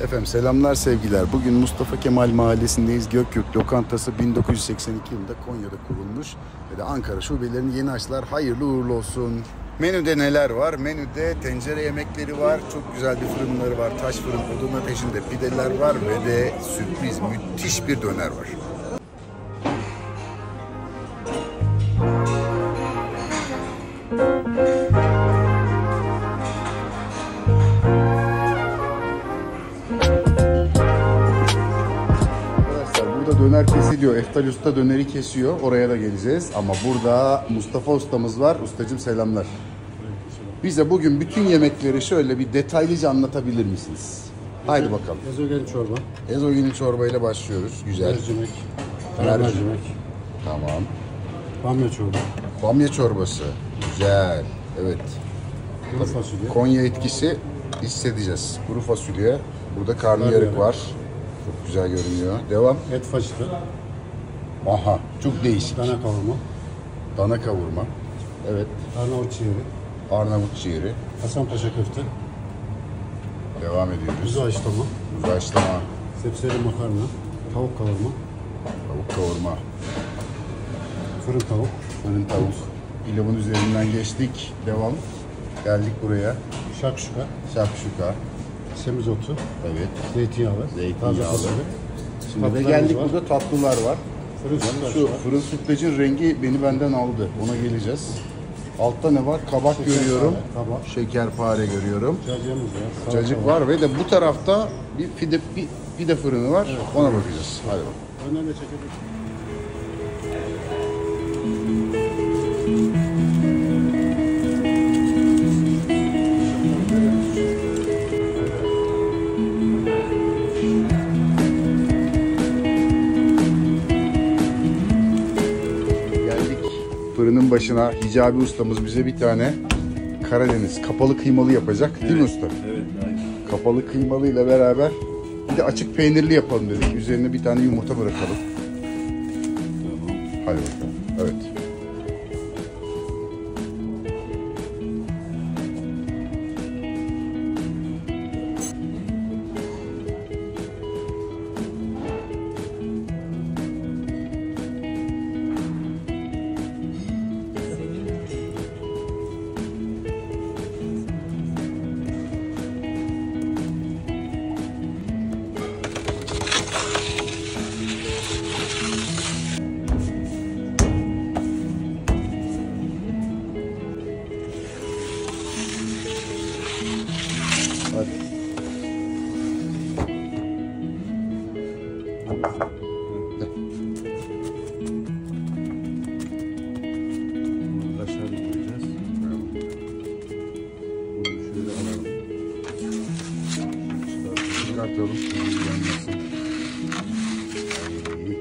Efendim selamlar sevgiler. Bugün Mustafa Kemal Mahallesi'ndeyiz. Gökyurt Lokantası 1982 yılında Konya'da kurulmuş ve de Ankara şubelerini yeni açtılar. Hayırlı uğurlu olsun. Menüde neler var? Menüde tencere yemekleri var. Çok güzel bir fırınları var. Taş fırın, odun ateşinde pideler var ve de sürpriz müthiş bir döner var. Döner kesiliyor. Eftal Usta döneri kesiyor. Oraya da geleceğiz. Ama burada Mustafa Ustamız var. Ustacığım selamlar. Bize bugün bütün yemekleri şöyle bir detaylıca anlatabilir misiniz? Haydi bakalım. Ezogelin çorba. Ezogelin çorba ile başlıyoruz. Güzel. Mercimek. Mercimek. Tamam. Bamya çorba. Bamya çorbası. Güzel. Evet. Kuru fasulye. Konya etkisi hissedeceğiz. Kuru fasulye. Burada karnıyarık var. Çok güzel görünüyor. Devam. Et fajitas. Aha, çok değişik. Dana kavurma. Dana kavurma. Evet. Arnavut ciğeri. Arnavut ciğeri. Hasanpaşa köfte. Devam ediyoruz. Kuzu haşlama. Kuzu haşlama. Sebzeli makarna. Tavuk kavurma. Tavuk kavurma. Fırın tavuk. Fırın tavuk. Pilavın üzerinden geçtik. Devam. Geldik buraya. Şakşuka. Şakşuka. Semizotu. Evet. Zeytinyağlı. Zeytinyağlı. Taze fasulye. Şimdi de Tatlılarımız geldik var. burada tatlılar var. Fırın sütlaç Şu var. fırın sütlacın rengi beni benden aldı. Ona geleceğiz. Altta ne var? Kabak Şekerpare, görüyorum. kabak. Şekerpare görüyorum. Cacığımız var. Cacık var ve de bu tarafta bir pide fırını var. Evet. Ona bakacağız. Hadi bakalım. Önden de çekebiliriz. Fırının başına Hicabi ustamız bize bir tane Karadeniz kapalı kıymalı yapacak. Değil mi usta? Evet, aynen. Kapalı kıymalı ile beraber bir de açık peynirli yapalım dedik. Üzerine bir tane yumurta bırakalım. Tamam. Hadi bakalım. Evet. Hadi. Bunu kaşar koyacağız. Bunu şöyle alalım. Çıkartalım. Yanmasın. Ay.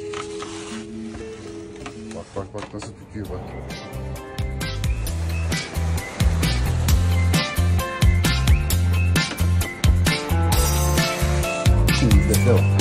Bak nasıl tutuyor bak. Şimdi de devam.